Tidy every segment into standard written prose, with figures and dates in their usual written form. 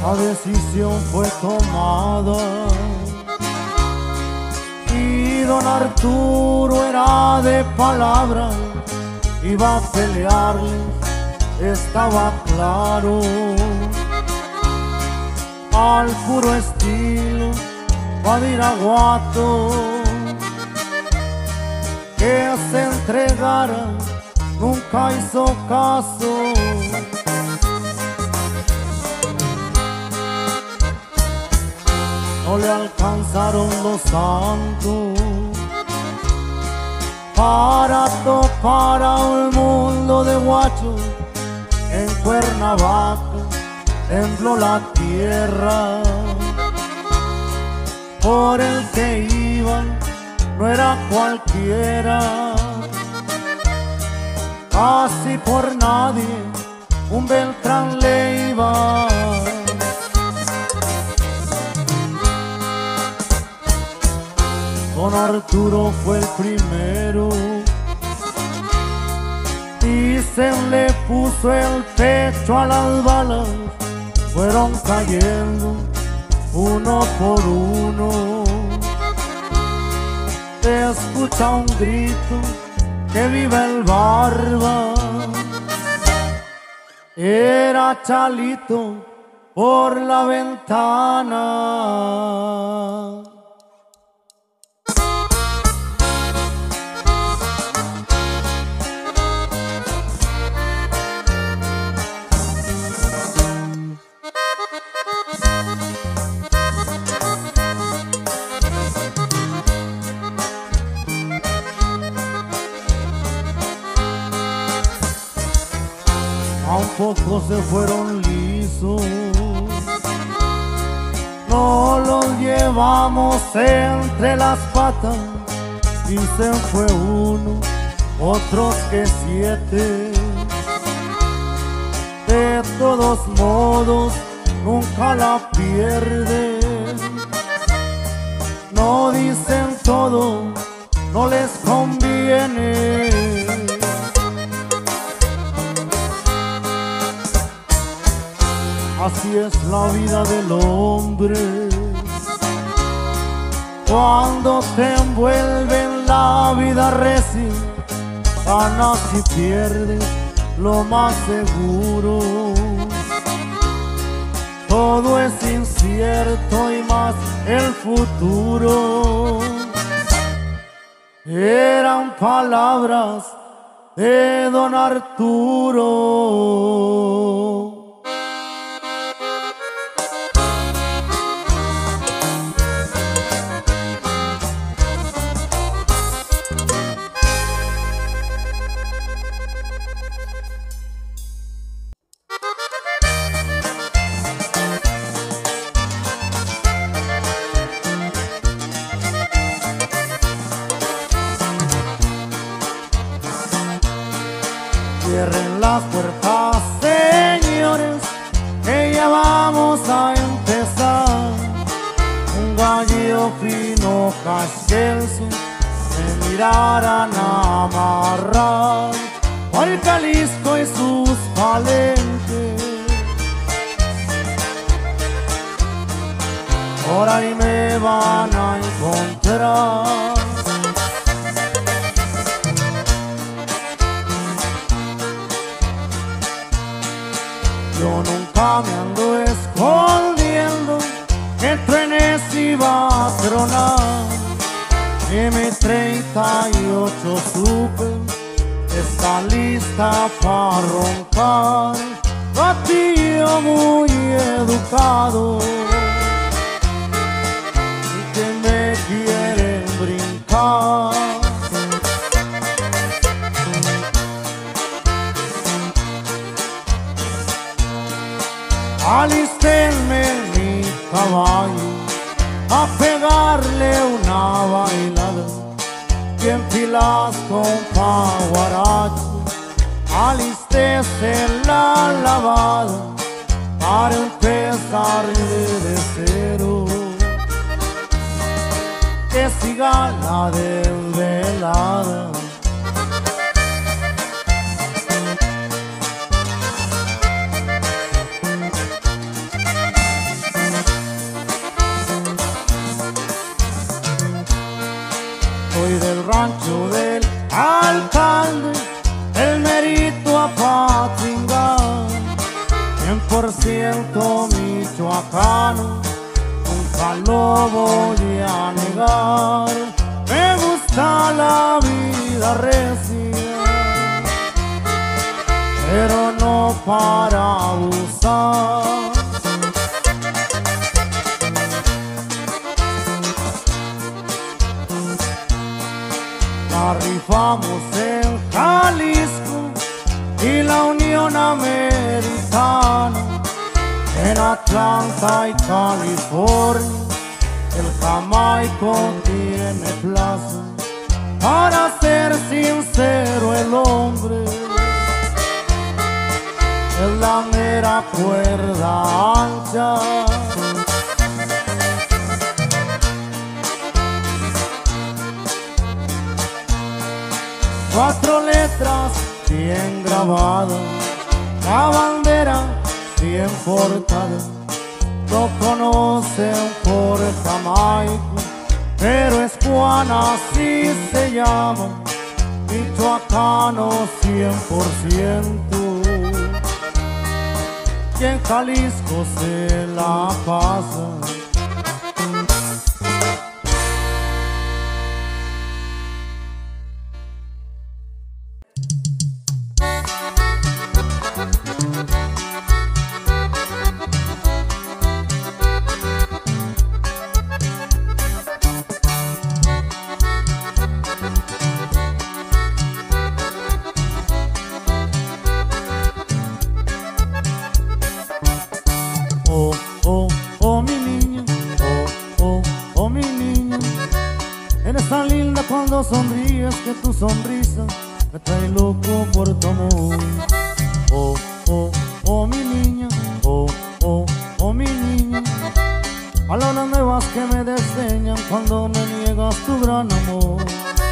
La decisión fue tomada y don Arturo era de palabra, iba a pelearles, estaba claro, al puro estilo Badiraguato, que se entregara, nunca hizo caso. No le alcanzaron los santos para topar a un mundo de guachos. En Cuernavaca tembló la tierra, por el que iban no era cualquiera, casi por nadie un Beltrán le iba. Don Arturo fue el primero y se le puso el pecho a las balas, fueron cayendo uno por uno. Se escucha un grito, que viva el Barba. Era Chalito por la ventana. A un poco se fueron lisos, no los llevamos entre las patas, y se fue uno, otros que 7. De todos modos, nunca la pierden. No dicen todo, no les conviene. Así es la vida del hombre, cuando te envuelve en la vida recia, ganas y pierdes lo más seguro. Todo es incierto y más el futuro. Eran palabras de don Arturo. Cierren las puertas, señores, que ya vamos a empezar. Un gallo fino casquense se mirarán a amarrar al Jalisco y sus palenques. Por ahí me van a encontrar. Yo nunca me ando escondiendo, que truenes iba a tronar. M38 Super está lista para roncar. Batillo muy educado y que me quieren brincar. Alístenme mi caballo a pegarle una bailada, bien pilas con paguaracho, alístese la lavada para empezar de cero, que siga la desvelada. 100% michoacano, nunca lo voy a negar. Me gusta la vida recia, pero no para abusar. La rifamos en Jalisco y la Unión Americana, en Atlanta y California. El Jamaico tiene plaza, para ser sincero el hombre es la mera cuerda ancha. 4 letras bien grabadas, la bandera bien portada. Lo conocen por Jamaico, pero es Juan, así se llama, michoacano 100%. Y en Jalisco se la pasa. Oh mi niña, oh mi niña, eres tan linda cuando sonríes que tu sonrisa me trae loco por tu amor. Oh mi niña, oh mi niña, palabras nuevas que me desdeñan cuando me niegas tu gran amor.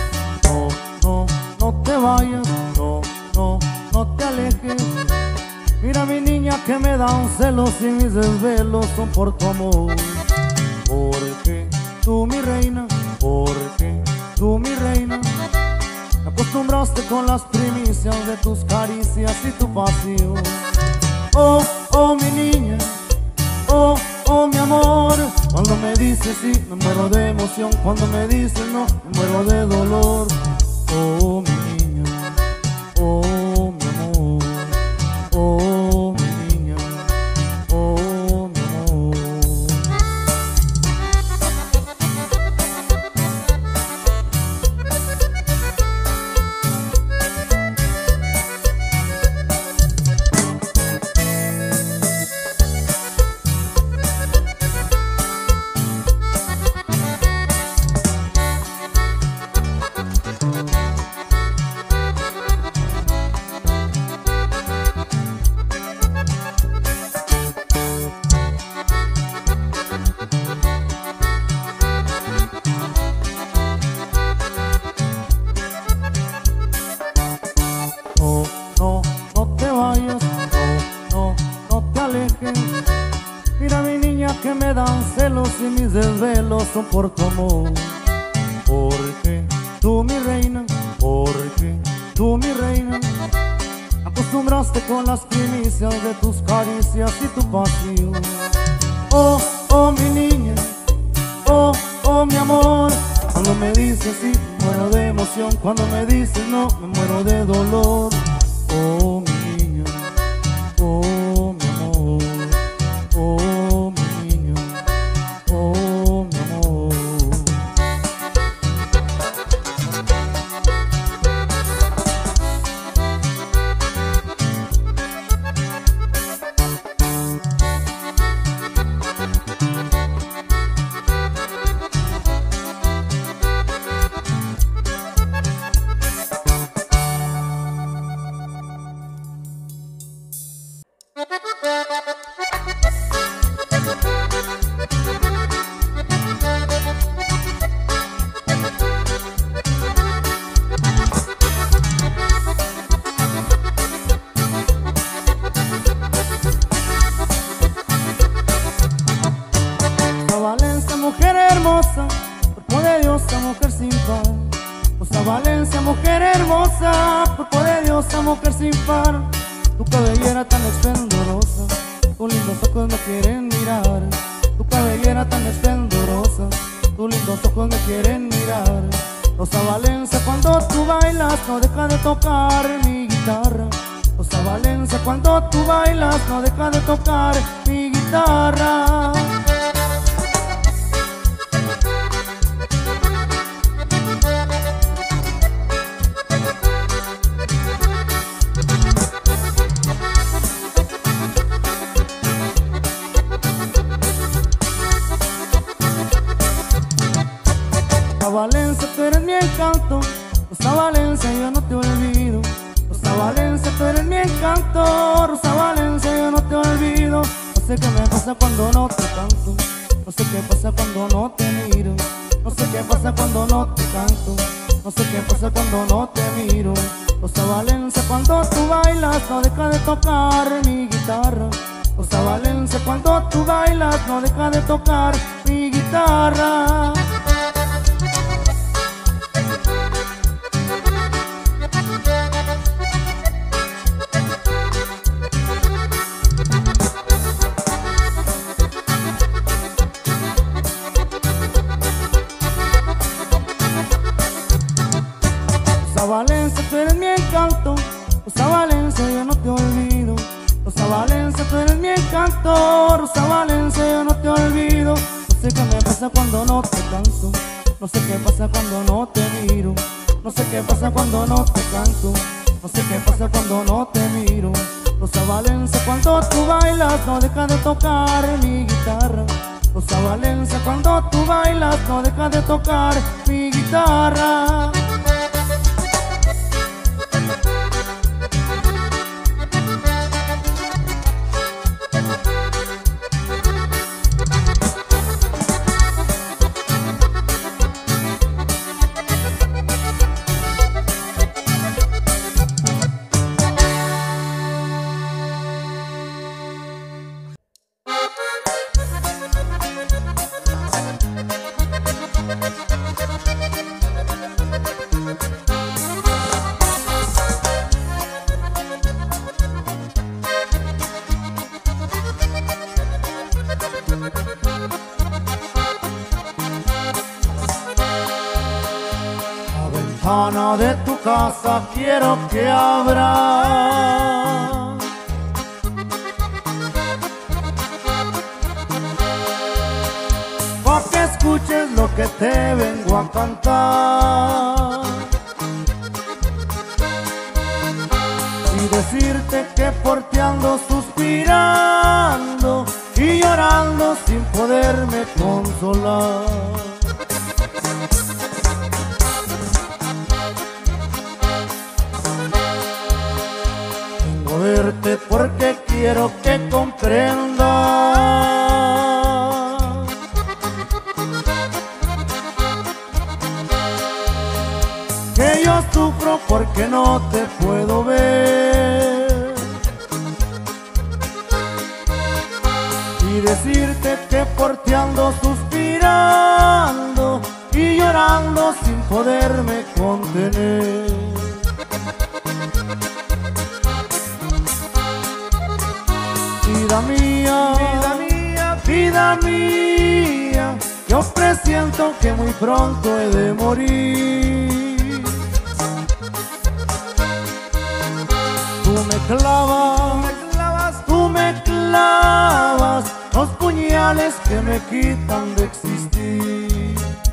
No te vayas, no te alejes. Mira mi niña que me dan celos y mis desvelos son por tu amor. Porque tú mi reina, porque tú mi reina, me acostumbraste con las primicias de tus caricias y tu pasión. Oh mi niña, oh mi amor, cuando me dices sí me muero de emoción, cuando me dices no me muero de dolor. Oh mi niña, oh mi amor, oh mi niña, oh mi amor. No te vayas, no te alejes. Mira mi niña que me dan celos y mis desvelos son por tu amor. Porque tú mi reina, porque tú mi reina, me acostumbraste con las primicias de tus caricias y tu pasión. Oh mi niña, oh mi amor, cuando me dices sí me muero de emoción, cuando me dices no me muero de dolor. Oh mi niña, oh mi amor, oh mi niña, oh mi amor. Mujer hermosa, cuerpo de diosa, mujer sin par. Rosa Valencia, mujer hermosa, cuerpo de diosa, mujer sin par. Tu cabellera tan esplendorosa, tus lindos ojos me quieren mirar, tu cabellera tan esplendorosa, tus lindos ojos me quieren mirar. Rosa Valencia, cuando tú bailas no deja de tocar mi guitarra. Rosa Valencia, cuando tú bailas no deja de tocar mi guitarra. Rosa Valencia, tú eres mi encanto. Rosa Valencia, yo no te olvido. Rosa Valencia, tú eres mi encanto. Rosa Valencia, yo no te olvido. No sé qué me pasa cuando no te canto. No sé qué pasa cuando no te miro. No sé qué pasa cuando no te canto. No sé qué pasa cuando no te miro. Rosa Valencia, cuando tú bailas no deja de tocar mi guitarra. Rosa Valencia, cuando tú bailas no deja de tocar mi guitarra. Rosa Valencia, tú eres mi encanto. Rosa Valencia, yo no te olvido. Rosa Valencia, tú eres mi encanto. Rosa Valencia, yo no te olvido. No sé qué me pasa cuando no te canto. No sé qué pasa cuando no te miro. No sé qué pasa cuando no te canto. No sé qué pasa cuando no te miro. Rosa Valencia, cuando tú bailas no deja de tocar mi guitarra. Rosa Valencia, cuando tú bailas no deja de tocar mi guitarra. Ventana de tu casa quiero que abra, pa' que escuches lo que te vengo a cantar y decirte que por ti ando suspirando y llorando sin poderme consolar. Verte porque quiero que comprendas que yo sufro porque no te puedo ver y decirte que por ti ando suspirando y llorando sin poderme contener. Vida mía, vida mía, vida mía, yo presiento que muy pronto he de morir. Tú me clavas los puñales que me quitan de existir.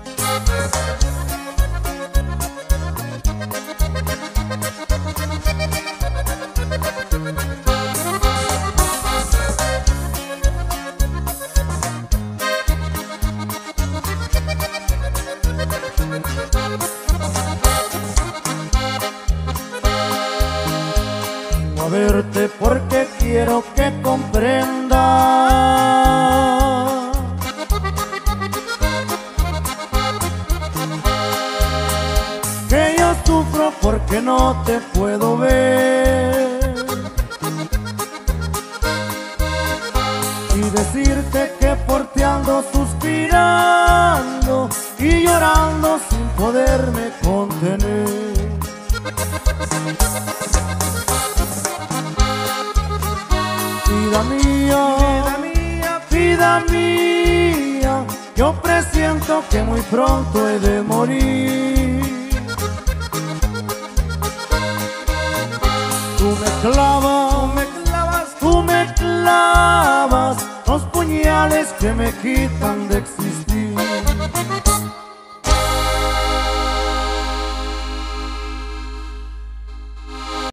A verte porque quiero que comprendas que yo sufro porque no te puedo ver y decirte que por ti ando suspirando y llorando sin poderme contener. vida mía, vida mía, yo presiento que muy pronto he de morir. Tú me clavas los puñales que me quitan de existir.